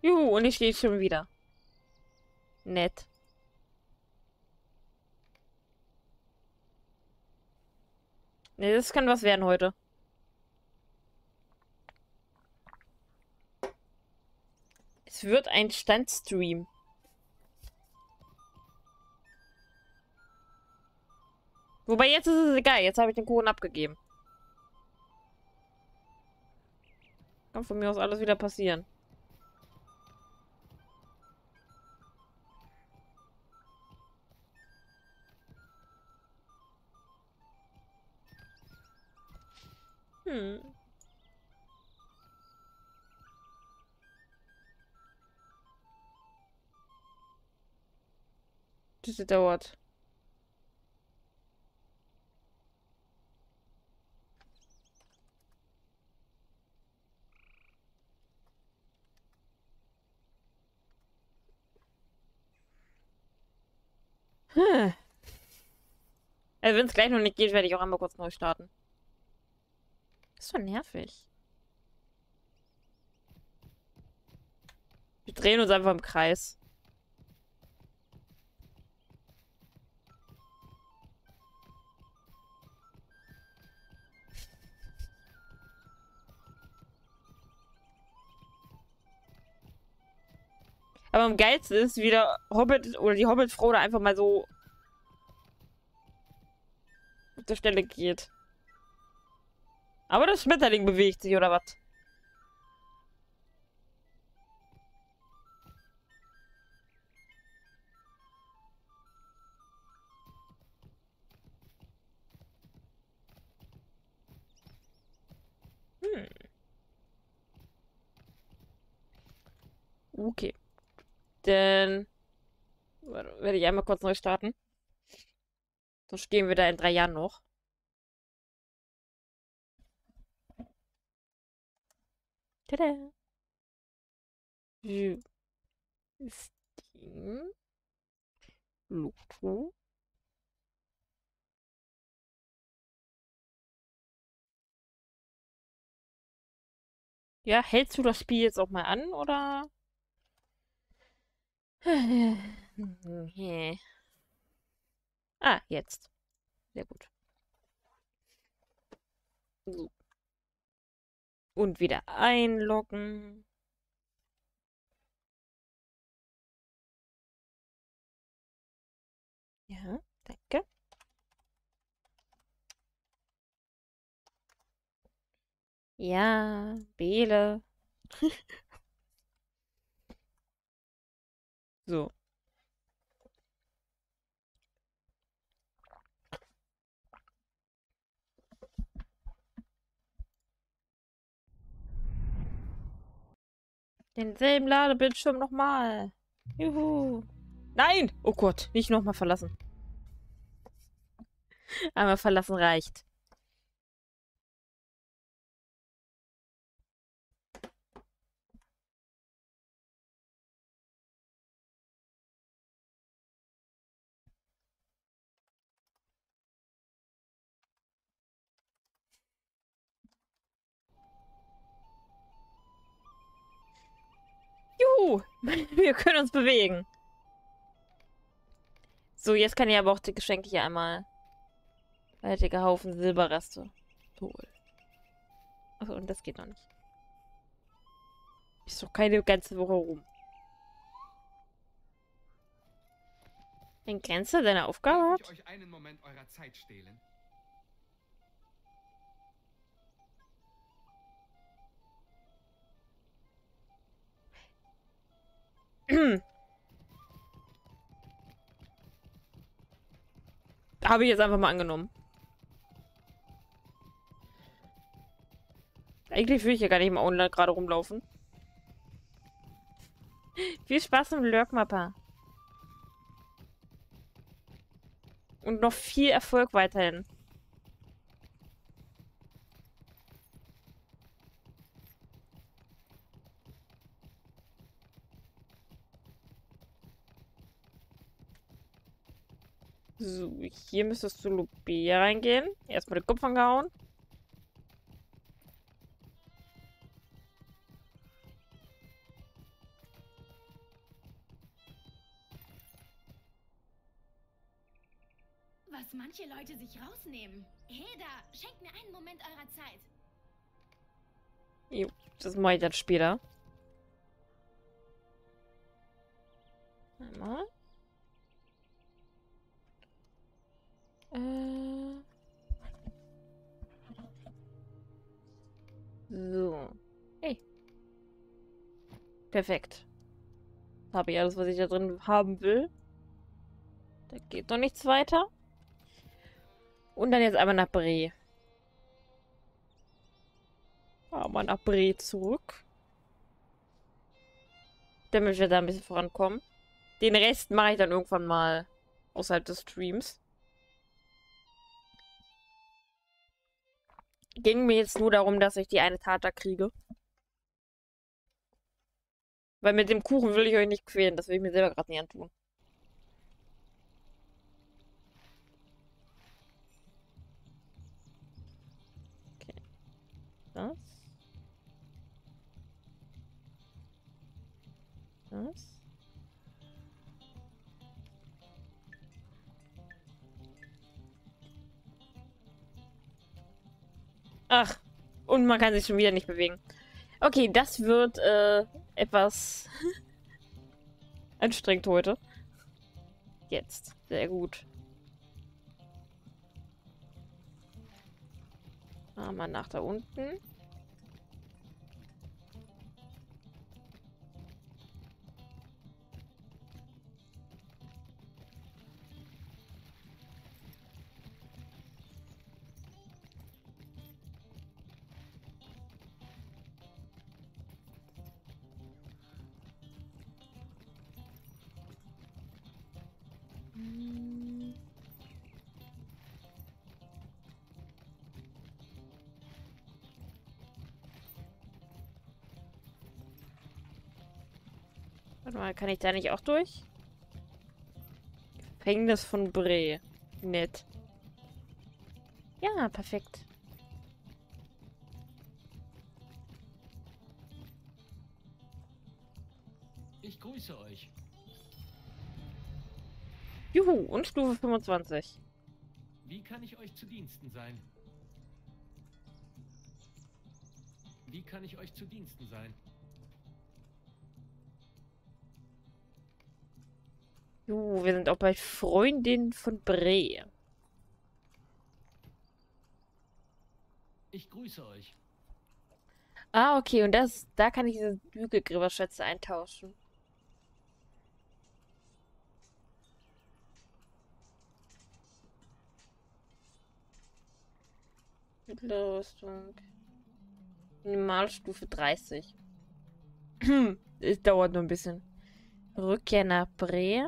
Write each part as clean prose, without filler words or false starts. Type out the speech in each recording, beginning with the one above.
Juhu, und ich stehe schon wieder. Nett. Ne, das kann was werden heute. Es wird ein Standstream. Wobei jetzt ist es egal. Jetzt habe ich den Kuchen abgegeben. Kann von mir aus alles wieder passieren. Hm. Das dauert. Hm. Also wenn es gleich noch nicht geht, werde ich auch einmal kurz neu starten. Das ist schon nervig. Wir drehen uns einfach im Kreis. Aber am geilsten ist, wie der Hobbit oder die Hobbit-Frau da einfach mal so auf der Stelle geht. Aber das Schmetterling bewegt sich, oder was? Hm. Okay. Dann werde ich einmal kurz neu starten. Sonst stehen wir da in 3 Jahren noch. Tada! Steam. Logo. Ja, hältst du das Spiel jetzt auch mal an, oder? Nee. Ah, jetzt. Sehr gut. So. Und wieder einloggen. Ja, danke. Ja, Bele. So. Denselben Ladebildschirm nochmal. Juhu. Nein! Oh Gott, nicht nochmal verlassen. Einmal verlassen reicht. Juhu! Wir können uns bewegen. So, jetzt kann ich aber auch die Geschenke hier einmal. Fertiger Haufen Silberreste. Toll. Achso, und das geht noch nicht. Ist doch keine ganze Woche rum. In Grenze deiner Aufgabe Darf hat? ich euch einen Moment eurer Zeit stehlen? Habe ich jetzt einfach mal angenommen. Eigentlich will ich ja gar nicht im Online gerade rumlaufen. Viel Spaß im Lurk-Mapper. Und noch viel Erfolg weiterhin. So, hier müsstest du Lubia reingehen. Erstmal den Kopf angehauen. was manche Leute sich rausnehmen. Hilda, schenkt mir einen Moment eurer Zeit. Jo, das mache ich dann später. Einmal. So. Hey. Perfekt. Habe ich alles, was ich da drin haben will. Da geht noch nichts weiter. Und dann jetzt einmal nach Bre. Aber nach Bre zurück. Damit wir da ein bisschen vorankommen. Den Rest mache ich dann irgendwann mal außerhalb des Streams. Ging mir jetzt nur darum, dass ich die eine Tat da kriege. Weil mit dem Kuchen will ich euch nicht quälen. Das will ich mir selber gerade nicht antun. Okay. Das. Das. Ach. Und man kann sich schon wieder nicht bewegen. Okay, das wird etwas anstrengend heute. Jetzt. Sehr gut. Mal nach da unten. Warte mal, kann ich da nicht auch durch? Gefängnis von Bre. Nett. Ja, perfekt. Ich grüße euch. Juhu, und Stufe 25. Wie kann ich euch zu Diensten sein? Wie kann ich euch zu Diensten sein? Juhu, wir sind auch bei Freundin von Bre. Ich grüße euch. Ah, okay, und da kann ich diese Hügelgräberschätze eintauschen. Mittlere Rüstung. Minimalstufe 30. Es dauert nur ein bisschen. Rückkehr nach Bre.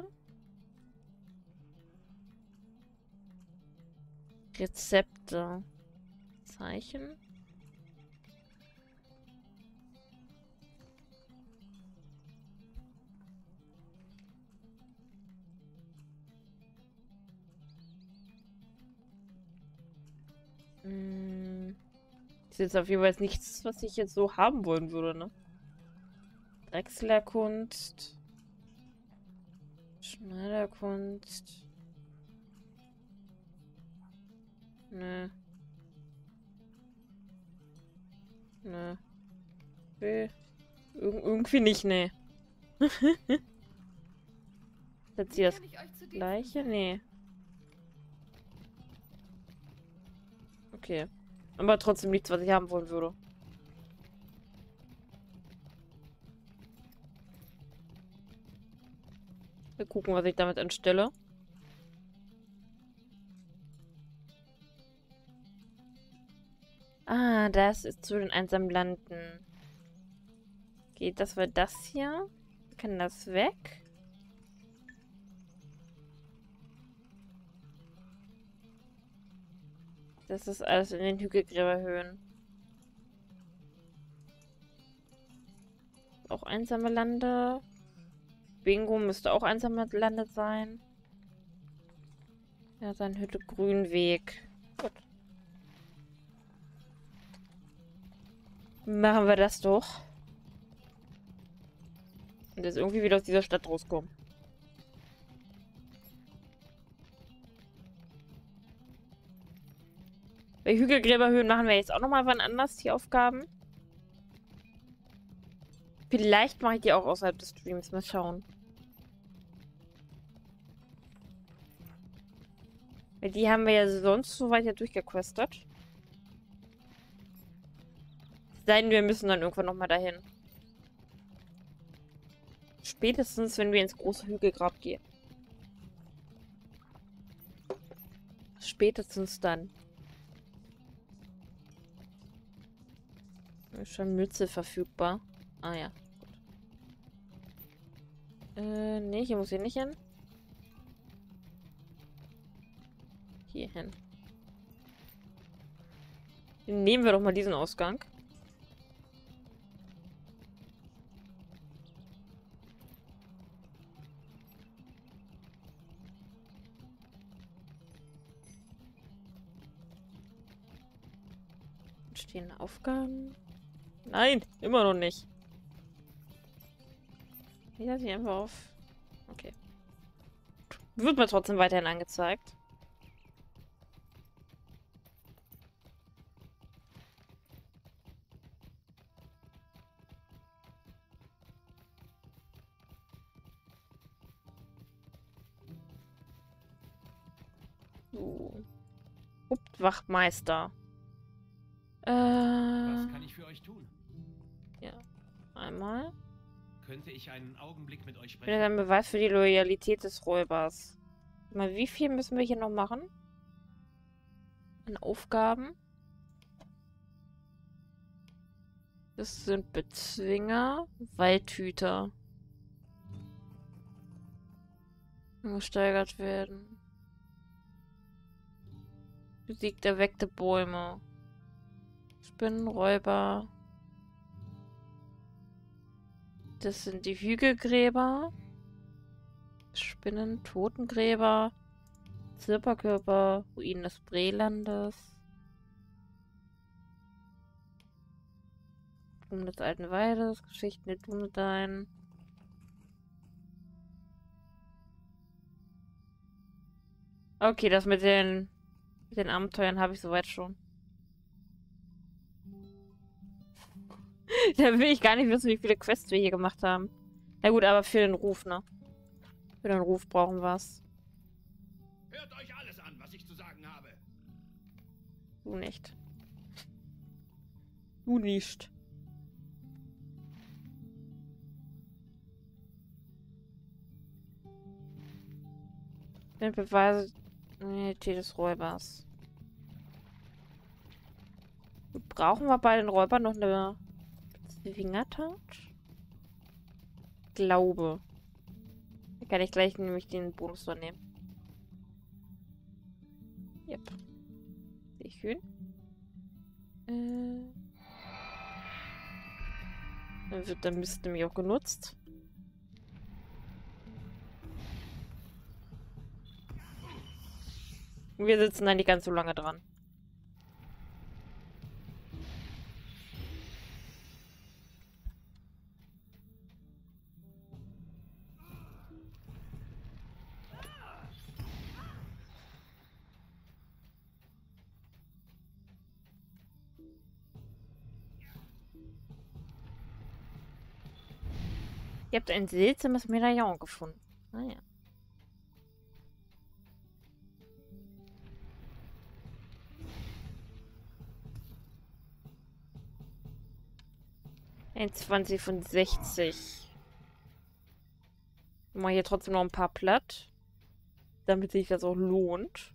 Rezepte. Zeichen. Ist jetzt auf jeden Fall nichts, was ich jetzt so haben wollen würde, ne? Drechslerkunst. Schneiderkunst. Nö. Nö. Okay. Irgendwie nicht, ne. Jetzt hier das gleiche? Nee. Okay. Aber trotzdem nichts, was ich haben wollen würde. Wir gucken, was ich damit anstelle. Ah, das ist zu den einsamen Landen. Geht das war das hier? Kann das weg? Das ist alles in den Hügelgräberhöhen. Auch einsame Lande. Bingo müsste auch einsame Lande sein. Ja, sein Hütte Grünweg. Gut. Machen wir das doch. Und jetzt irgendwie wieder aus dieser Stadt rauskommen. Bei Hügelgräberhöhen machen wir jetzt auch nochmal wann anders die Aufgaben. Vielleicht mache ich die auch außerhalb des Streams. Mal schauen. Weil die haben wir ja sonst so weit ja durchgequestet. Sei denn, wir müssen dann irgendwann nochmal dahin. Spätestens, wenn wir ins große Hügelgrab gehen. Spätestens dann. Ist schon Mütze verfügbar. Ah ja. Gut. Nee, hier muss ich nicht hin. Hier hin. Nehmen wir doch mal diesen Ausgang. Stehen Aufgaben? Nein, immer noch nicht. Hier hat sie einfach auf. Okay. Wird mir trotzdem weiterhin angezeigt. So. Wachtmeister. Was kann ich für euch tun? Ja. Einmal. Könnte ich einen Augenblick mit euch Ich bin sprechen? ein Beweis für die Loyalität des Räubers. Mal, wie viel müssen wir hier noch machen? An Aufgaben? Das sind Bezwinger, Waldhüter. Gesteigert werden. Besiegt erweckte Bäume. Spinnenräuber. Das sind die Hügelgräber. Spinnen, Totengräber. Zirperkörper, Ruinen des Brelandes. Blumen des alten Waldes, Geschichten der Dunedain. Okay, das mit den Abenteuern habe ich soweit schon. Da will ich gar nicht wissen, wie viele Quests wir hier gemacht haben. Na gut, aber für den Ruf, ne? Für den Ruf brauchen wir es. Hört euch alles an, was ich zu sagen habe. Du nicht. Du nicht. Den Beweise der Loyalität des Räubers. Brauchen wir bei den Räubern noch eine Zwingertat? Glaube. Da kann ich gleich nämlich den Bonus noch nehmen. Yep. Sehr schön. Dann wird der Mist nämlich auch genutzt. Wir sitzen da nicht ganz so lange dran. Ihr habt ein seltsames Medaillon gefunden. Ah ja. Ein 20 von 60. Ich mache hier trotzdem noch ein paar platt. Damit sich das auch lohnt.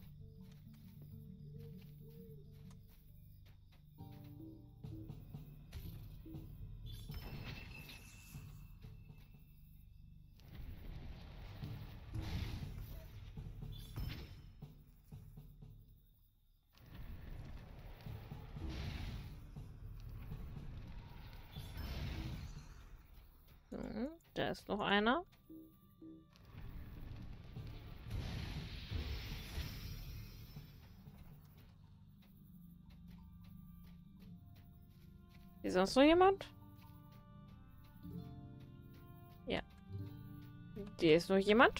Da ist noch einer. Ist sonst noch jemand? Ja. Hier ist noch jemand.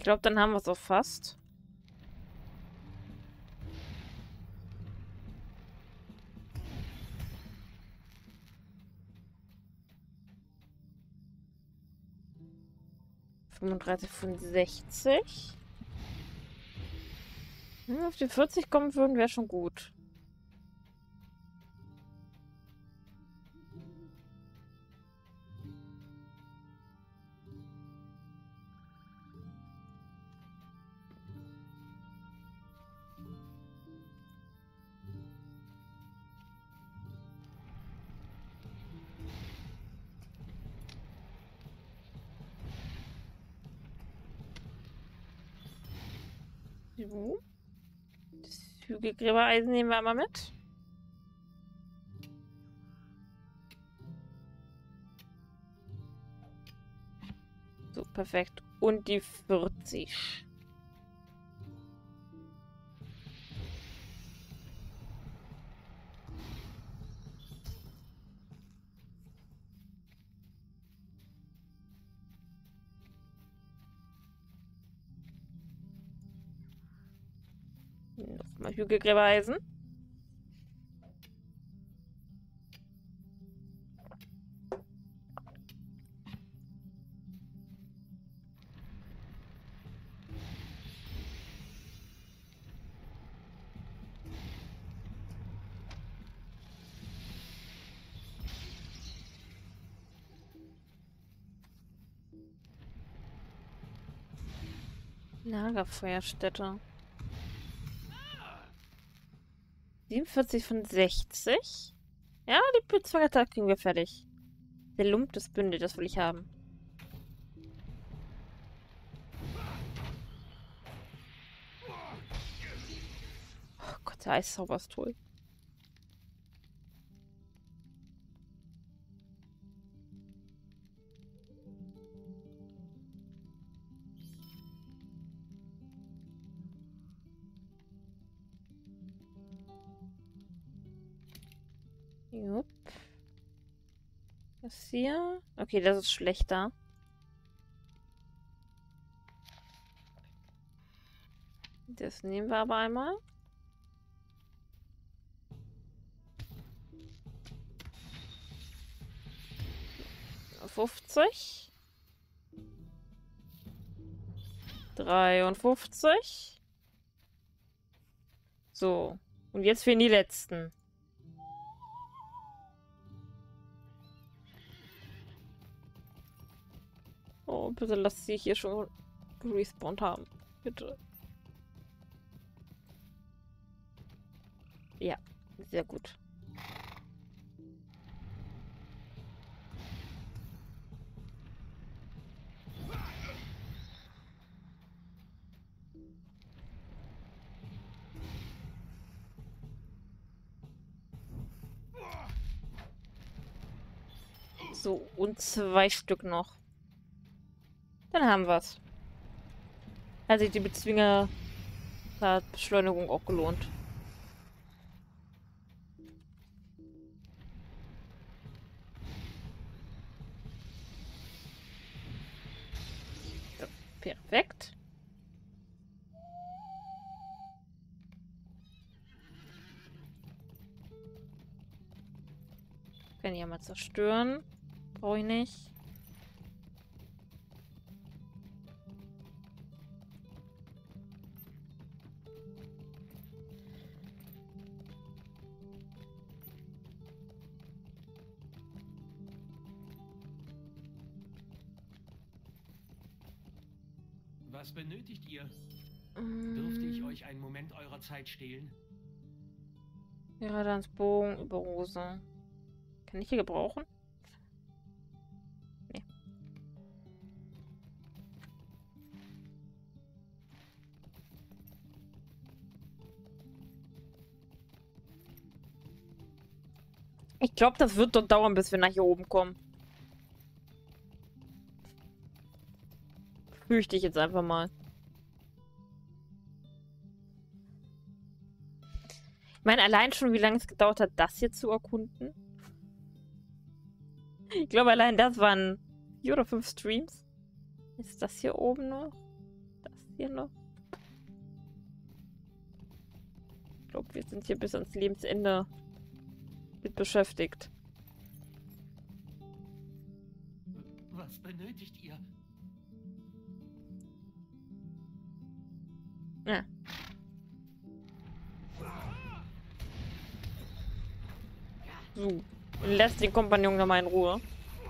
Ich glaube, dann haben wir es auch fast. Von 60. Wenn wir auf die 40 kommen würden, wäre schon gut. So. Das Hügelgräbereisen nehmen wir einmal mit. So, perfekt. Und die 40. Nochmal Hügelgräbereisen. Lagerfeuerstätte. 47 von 60. Ja, die Blitzfeuertag kriegen wir fertig. Der Lump des Bündel, das will ich haben. Oh Gott, der Eiszauber ist toll. Jupp. Das hier. Okay, das ist schlechter. Das nehmen wir aber einmal. Auf 50. 53. So. Und jetzt fehlen die letzten. Oh, bitte lass sie hier schon respawned haben. Bitte. Ja, sehr gut. So, und 2 Stück noch. Dann haben wir's. Hat sich die Bezwinger-Beschleunigung auch gelohnt. So, perfekt. Kann ich ja mal zerstören. Brauche ich nicht. Was benötigt ihr? Dürfte ich euch einen Moment eurer Zeit stehlen? Gerade ans Bogen über Rose. Kann ich hier gebrauchen? Nee. Ich glaube, das wird dort dauern, bis wir nach hier oben kommen. Fürchte ich jetzt einfach mal. Ich meine, allein schon, wie lange es gedauert hat, das hier zu erkunden. Ich glaube, allein das waren 4 oder 5 Streams. Ist das hier oben noch? Das hier noch? Ich glaube, wir sind hier bis ans Lebensende mit beschäftigt. Was benötigt ihr? Ja. So. Und lässt den Kompagnon nochmal in Ruhe.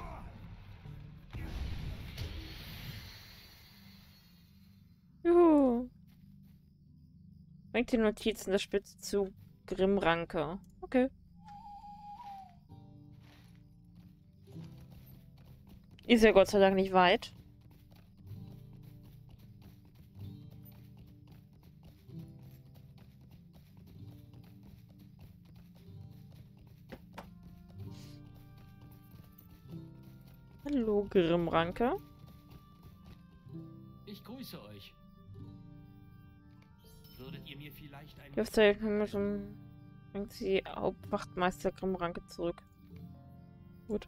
Juhu. Bringt die Notizen der Spitze zu Grimmranke. Okay. Ist ja Gott sei Dank nicht weit. Hallo, Grimmranke. Ich grüße euch. Würdet ihr mir vielleicht ein... Die Aufzeichnung bringt sie Hauptwachtmeister Grimmranke zurück. Gut.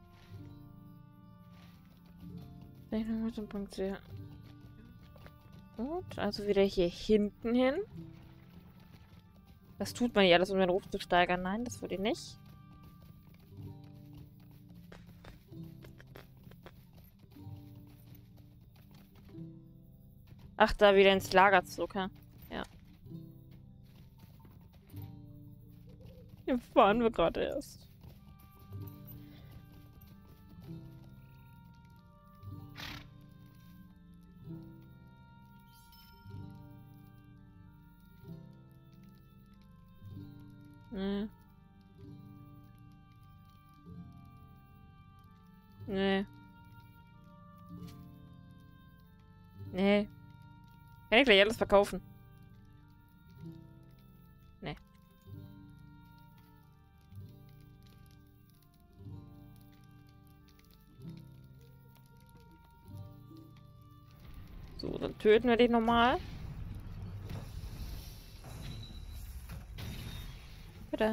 Dann bringt sie... Gut, also wieder hier hinten hin. Das tut man ja alles, um den Ruf zu steigern. Nein, das würde ich nicht. Ach, da wieder ins Lager zurück, ja. Ja. Hier fahren wir gerade erst. Nee. Nee. Nee. Kann ich gleich alles verkaufen? Nee. So, dann töten wir den nochmal. Bitte.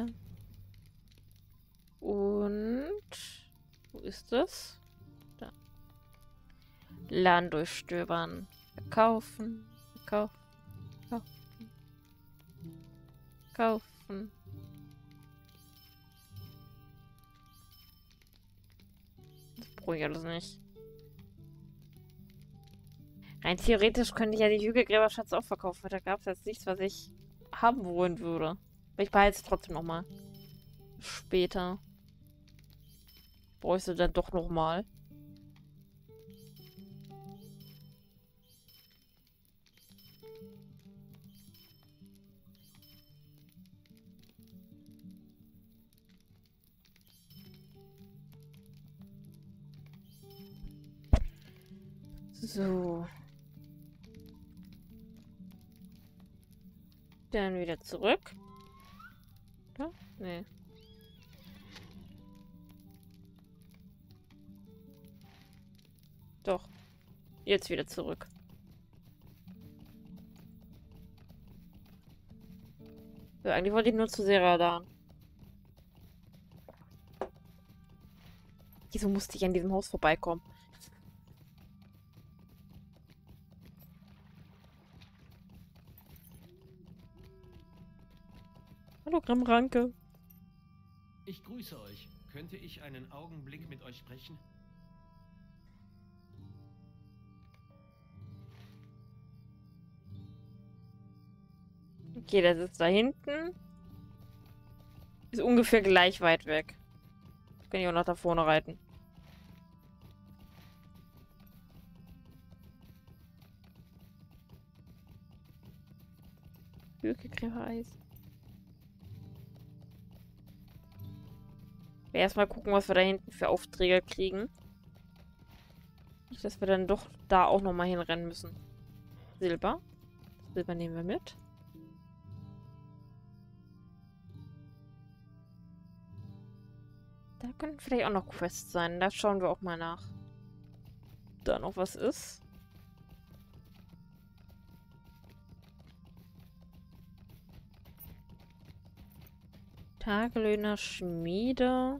Und... Wo ist das? Da. Laden durchstöbern. Verkaufen. Kaufen. Kaufen. Kaufen. Das brauche ich alles nicht. Rein theoretisch könnte ich ja die Hügelgräberschatz auch verkaufen, weil da gab es jetzt nichts, was ich haben wollen würde. Aber ich behalte es trotzdem nochmal. Später. Bräuchte dann doch nochmal. So. Dann wieder zurück. Oder? Nee. Doch. Jetzt wieder zurück. So, eigentlich wollte ich nur zu Seradan. Wieso musste ich an diesem Haus vorbeikommen? Hallo, Grimmranke. Ich grüße euch. Könnte ich einen Augenblick mit euch sprechen? Okay, der sitzt da hinten. Ist ungefähr gleich weit weg. Kann ich auch noch da vorne reiten. Hügelgräbereis. Erstmal gucken, was wir da hinten für Aufträge kriegen. Nicht, dass wir dann doch da auch nochmal hinrennen müssen. Silber. Silber nehmen wir mit. Da können vielleicht auch noch Quests sein. Da schauen wir auch mal nach. Da noch was ist. Tagelöhner Schmiede.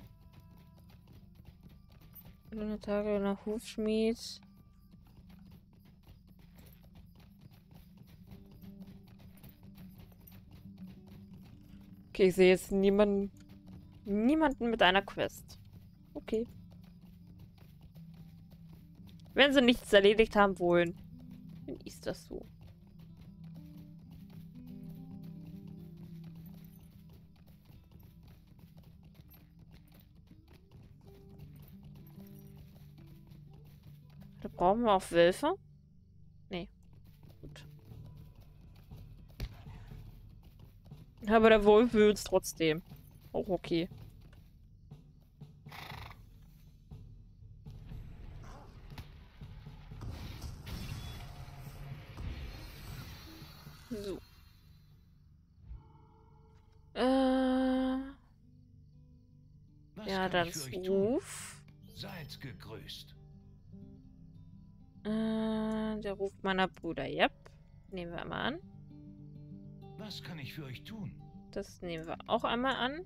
Tagelöhner Hufschmied. Okay, ich sehe jetzt niemanden mit einer Quest. Okay. Wenn sie nichts erledigt haben wollen, dann ist das so. Da brauchen wir auch Wölfe. Nee. Gut. Aber der Wolf will uns trotzdem. Auch okay. So. Was Ja, kann dann ich für euch tun? Ruf. Seid gegrüßt. Der Ruf meiner Brüder. Yep. Nehmen wir einmal an. Was kann ich für euch tun? Das nehmen wir auch einmal an.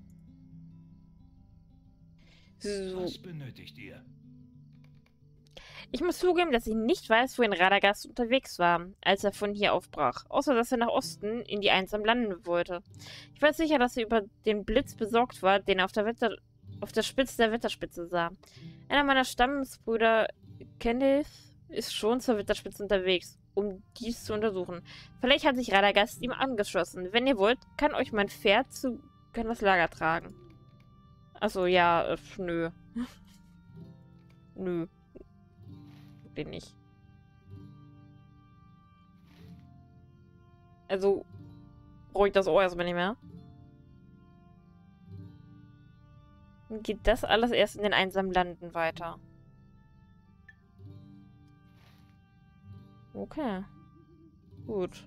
So. Was benötigt ihr? Ich muss zugeben, dass ich nicht weiß, wohin Radagast unterwegs war, als er von hier aufbrach. Außer, dass er nach Osten in die Einsam landen wollte. Ich weiß sicher, dass er über den Blitz besorgt war, den er auf der Spitze der Wetterspitze sah. Einer meiner Stammesbrüder, Kenneth, ist schon zur Wetterspitze unterwegs, um dies zu untersuchen. Vielleicht hat sich Radagast ihm angeschlossen. Wenn ihr wollt, kann euch mein Pferd zu das Lager tragen. Achso, ja, nö. Nö. Wirklich nicht. Also, brauche ich das auch erstmal nicht mehr. Dann geht das alles erst in den einsamen Landen weiter. Okay. Gut.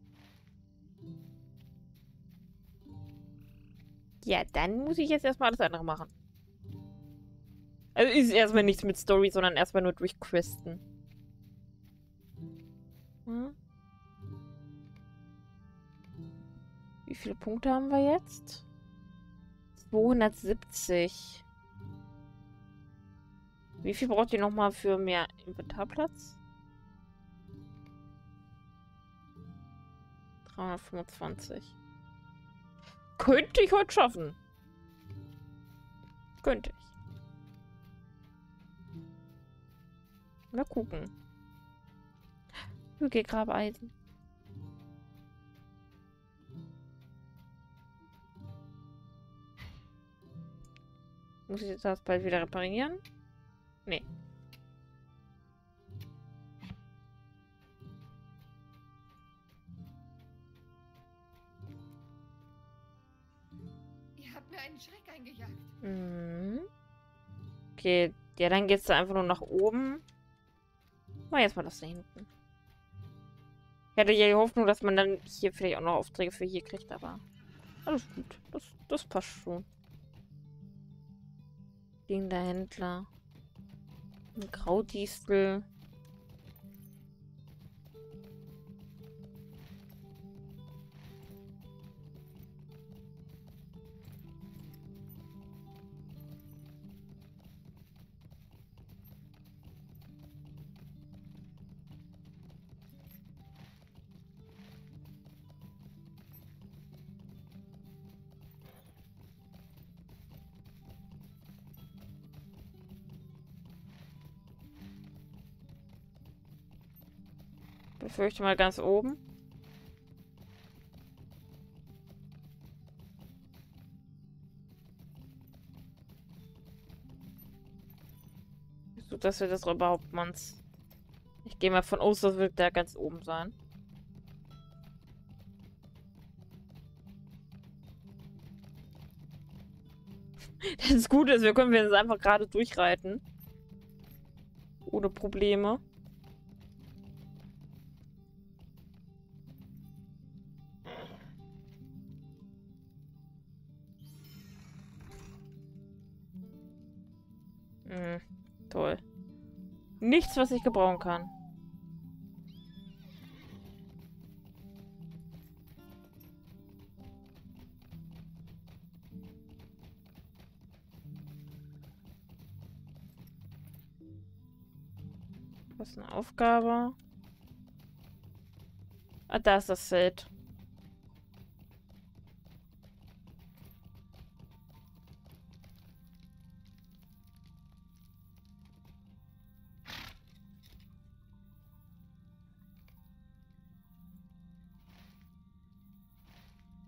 Ja, dann muss ich jetzt erstmal alles andere machen. Also ist erstmal nichts mit Story, sondern erstmal nur durchquesten. Hm? Wie viele Punkte haben wir jetzt? 270. Wie viel braucht ihr nochmal für mehr Inventarplatz? 325. Könnte ich heute schaffen. Könnte ich. Mal gucken. Hügelgrabeisen. Muss ich das bald wieder reparieren? Nee. Ihr habt mir einen Schreck eingejagt. Mhm. Okay, ja, dann geht's da einfach nur nach oben. Mal jetzt mal das da hinten. Ich hatte ja die Hoffnung, dass man dann hier vielleicht auch noch Aufträge für hier kriegt, aber alles gut. Das passt schon. Der Händler. Ein Graudistel. Befürchte mal ganz oben. So, dass wir das Räuberhauptmanns. Ich gehe mal von aus, das wird da ganz oben sein. Das Gute ist, wir können jetzt einfach gerade durchreiten. Ohne Probleme. Toll. Nichts, was ich gebrauchen kann. Was ist eine Aufgabe? Ah, da ist das Feld.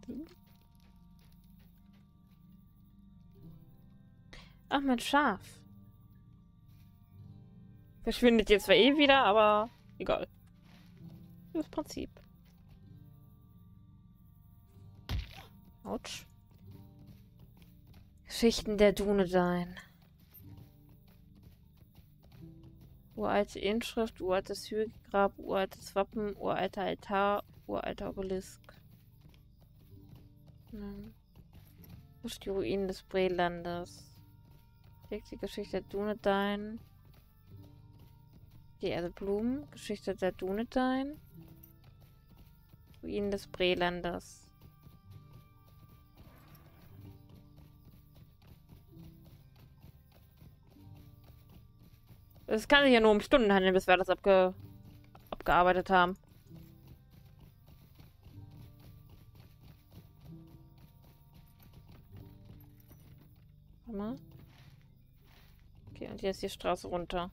Ach, mein Schaf. Verschwindet jetzt zwar eh wieder, aber egal. Das Prinzip. Autsch. Geschichten der Dunedain. Uralte Inschrift, uraltes Hügelgrab, uraltes Wappen, uralter Altar, uralter Obelisk. Die Ruinen des Brelandes. Die Geschichte der Dunedain. Die Erdeblumen. Geschichte der Dunedain. Ruinen des Brelandes. Es kann sich ja nur um Stunden handeln, bis wir das abgearbeitet haben. Warte mal. Okay, und hier ist die Straße runter.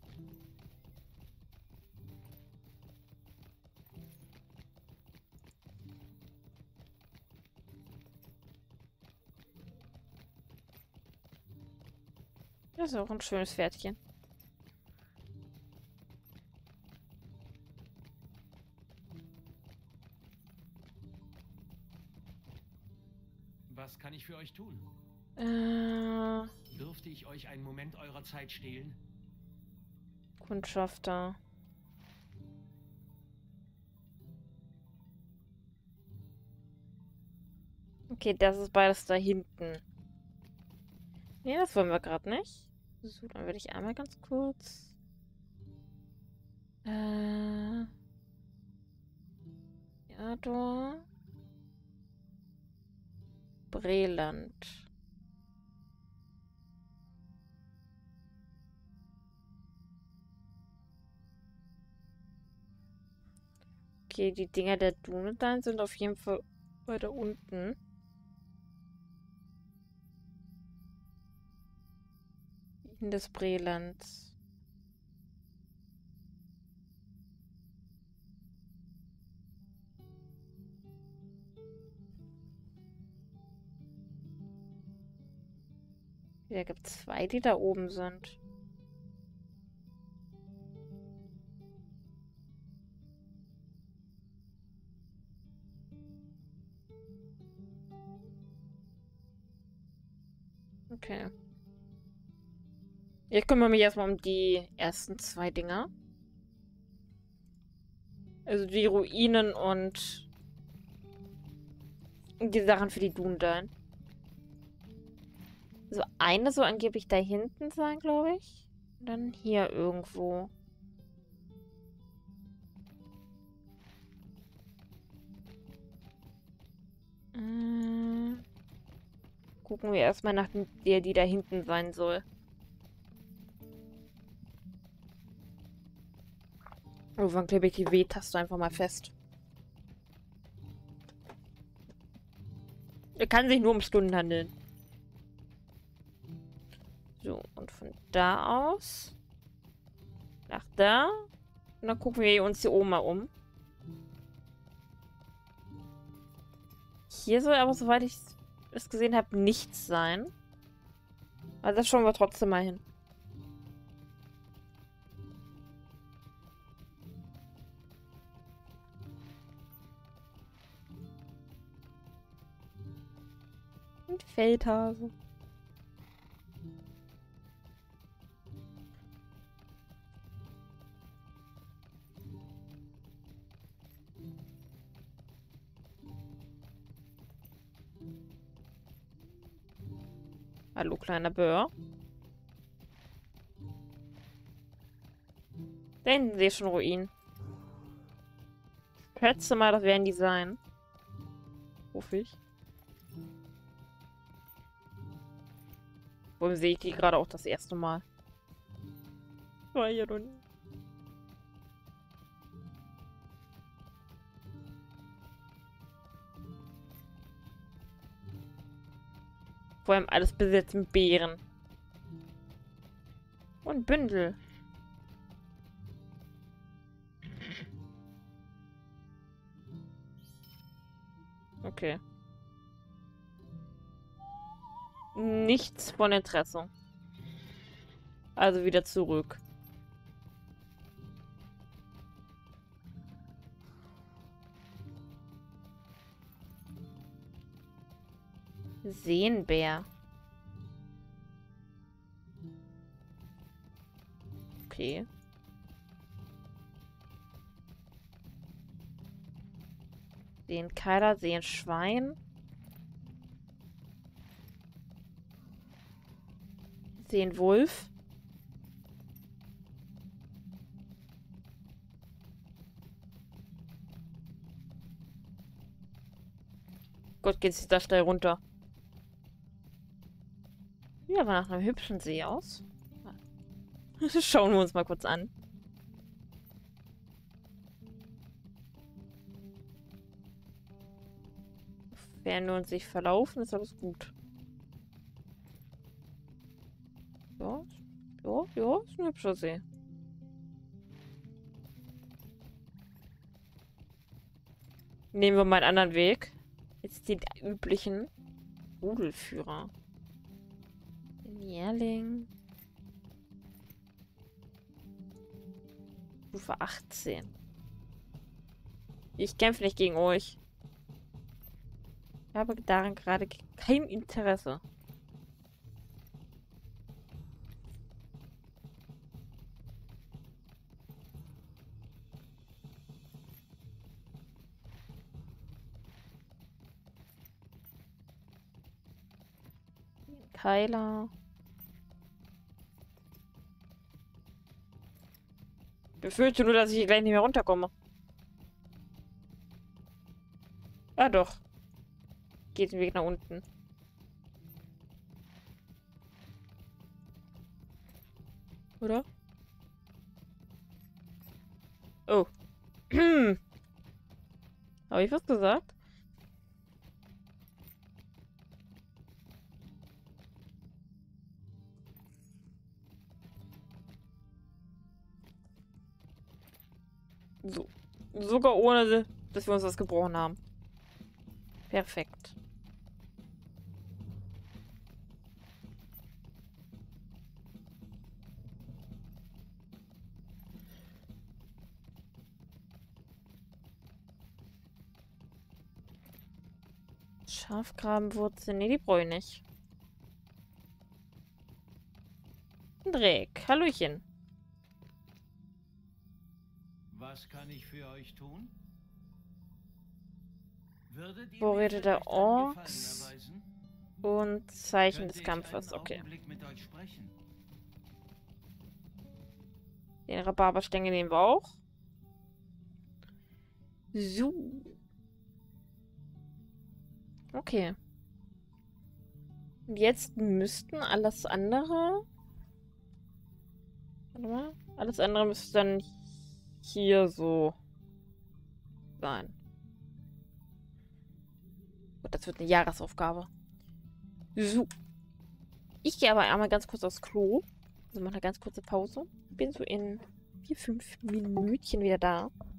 Das ist auch ein schönes Pferdchen. Was kann ich für euch tun? Dürfte ich euch einen Moment eurer Zeit stehlen? Kundschafter. Okay, das ist beides da hinten. Nee, das wollen wir gerade nicht. So, dann würde ich einmal ganz kurz. Jador. Breland. Okay, die Dinger der Dunedain sind auf jeden Fall weiter unten. In des Brelands. Da gibt es zwei, die da oben sind. Okay. Ich kümmere mich erstmal um die ersten zwei Dinger. Also die Ruinen und die Sachen für die Dunedain. So eine soll angeblich da hinten sein, glaube ich. Und dann hier irgendwo. Gucken wir erstmal nach der, die da hinten sein soll. Irgendwann klebe ich die W-Taste einfach mal fest. Er kann sich nur um Stunden handeln. So, und von da aus nach da. Und dann gucken wir uns hier oben mal um. Hier soll aber, soweit ich es gesehen habe, nichts sein. Also das schauen wir trotzdem mal hin. Und Feldhase. Hallo, kleiner Böhr. Da hinten sehe ich schon Ruinen. Ich schätze mal, das werden die sein. Hoffe ich. Wohin sehe ich die gerade auch das erste Mal? War hier noch nie. Vor allem alles besetzt mit Beeren. Und Bündel. Okay. nichts von Interesse. Also wieder zurück. Seenbär. Okay. Seenkeiler, Seenschwein. Seenwolf. Gott, geht es da steil runter. Ja, aber nach einem hübschen See aus. Schauen wir uns mal kurz an. Wenn wir uns sich verlaufen, ist alles gut. Ja, ja, ja, ist ein hübscher See. Nehmen wir mal einen anderen Weg. Jetzt die üblichen Rudelführer. Jährling. Stufe 18. Ich kämpfe nicht gegen euch. Ich habe daran gerade kein Interesse. Keiler. Ich befürchte nur, dass ich hier gleich nicht mehr runterkomme. Ah, doch. Geht den Weg nach unten. Oder? Oh. Habe ich was gesagt? So. Sogar ohne, dass wir uns was gebrochen haben. Perfekt. Schafgrabenwurzel. Nee, die brauche ich nicht. Ein Dreck. Hallöchen. Was kann ich für euch tun? Würdet ihr Vorräte mir der vielleicht einen Gefallen Orks erweisen? und Zeichen Könnte des ich Kampfes. einen Okay. Augenblick mit euch sprechen? Den Rhabarberstängel nehmen wir auch. So. Okay. Und jetzt müssten alles andere... Warte mal. Alles andere müsste dann hier so sein. Gut, das wird eine Jahresaufgabe. So. Ich gehe aber einmal ganz kurz aufs Klo. Also mache eine ganz kurze Pause. Bin so in 4, 5 Minütchen wieder da.